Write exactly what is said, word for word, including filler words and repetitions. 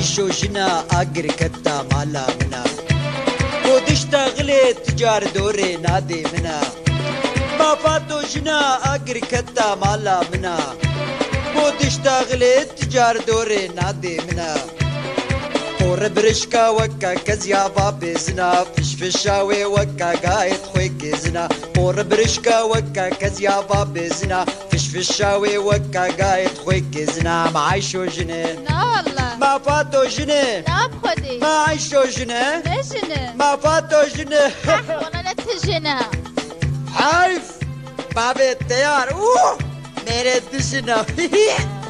عايشو جنا اقر كتا مالا منا ودشتغلي تجار دوري نادي منا ما فاتو جنا اقر كتا مالا منا ودشتغلي تجار دوري نادي منا قور برشكا وكا كزيا بابي زنا فش فشاوي وكا قايد خويك زنا قور برشكا وكا كزيا بابي زنا فش فشاوي وكا قايد خويك زنا ما عايشو جنين لا والله ما فاتو جنين لا بخدي ما عايشو جنين ليش جنة ما فاتو جنين والله لا تجنة عارف بابي التيار اوه मेरे दुश्मन